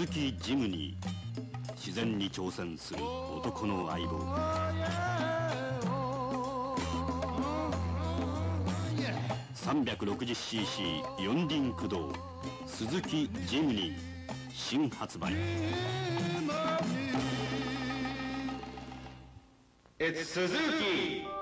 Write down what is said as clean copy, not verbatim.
木ジムニー、自然に挑戦する男の相棒。360cc 四輪駆動鈴木ジムニー新発売。 It's Suzuki!